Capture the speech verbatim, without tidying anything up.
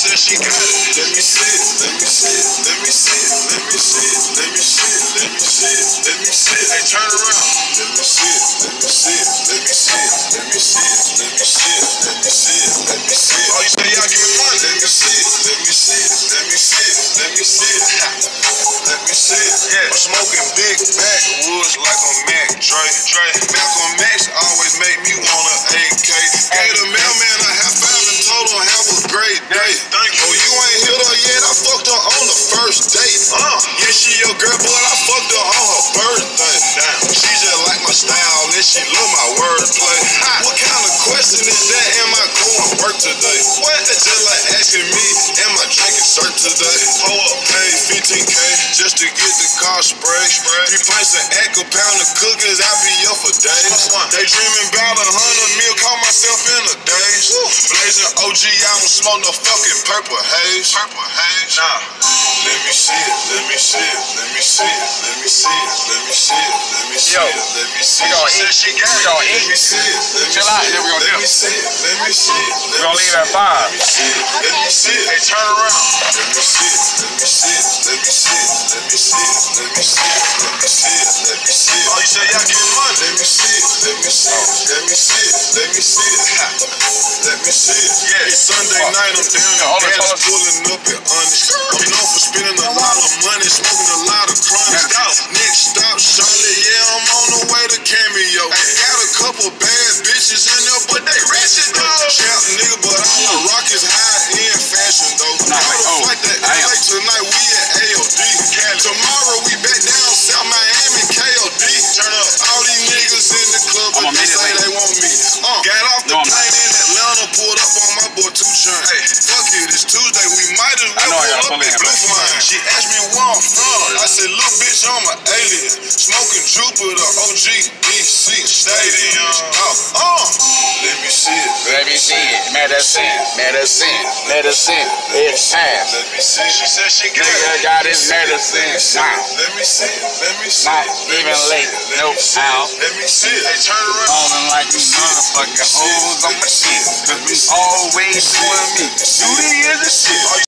said she got it. Let me see it. Let me see it. Let me see it. Let me see it. Let me see it. Let me see it. Let me see it. Hey, turn around. Let me see it. Let me see it. Let me see it. Let me see it. Let me see it. Let me see it. Let me see it. Oh, you say y'all give me money? Let me see it. Let me see it. Let me see it. Let me see it. Let me see it. Yeah. I'm smoking big backwoods like a Mac Dre. Dre. Malcolm X always make me want a A K. Gave the mailman a half five and told him have a great day. Thank you. Oh, you ain't hit her yet? I fucked her on the first date. Uh. Yeah, she your girl, but I fucked her on her birthday. Damn. She just like my style and she love my wordplay. What kind of question is that? Am I going to work today? What? That's just like asking me, am I drinking syrup today? Hold up, pay fifteen K just to get the car spray. Three pints of Echo, pound of cookies, I be up for days. They dreaming about a hundred mil, call myself in a daze. Blazing O G, I don't smoke no fucking purple haze. Purple haze? Nah. Let me see it, let me see it, let me see it, let me see it, let me see it, let me see it, let me see it. We gonna eat. She got it. We gonna eat. Let me see it, let me Chill out, then we gonna let dip. me see it, let me see it. We gonna leave at five. Let me see it, let me see it. Hey, turn around. Let me see it, let me see it, let me see it, let me see it, let me see it, let me see it, let me see it. Oh, you say y'all getting money? Let me see it, let me see it, let me see it, let me see it. Let me see it. Yeah, it's Sunday night, I'm down in Dallas, pulling up at Honest. I'm known for spending a lot of money, smoking a lot of crumbs. Next stop, Charlotte, yeah, I'm on the way to Cameo. Got a couple bad bitches in there, but they ratchet though. Shout nigga, but I'm the Rockets high-end fashion though. Got a flight to L A tonight, we at A O D. Tomorrow we back down South Miami, K O D. Turn up. All these niggas in the club, but they say they want me. Uh, got off the plane in Atlanta, pulled up on my boy two Chainz. Hey, fuck it, it's Tuesday, we might as well pull up at Blue Flame. She asked me where I'm from. I said, look, bitch, I'm an alien. Smoking Jupiter, O G, D C Stadium. Uh, uh. Let me see it. Let me see it. Medicine, medicine, medicine. It's time. Let me see it. She said she got Nigga it. got his medicine now. Let me see it. Let me see Not it. even late. Nope. Ow. Let me see it. Hey, turn around. Falling like you motherfucking hoes on my shit. Cause we always doing me. Duty is a shit.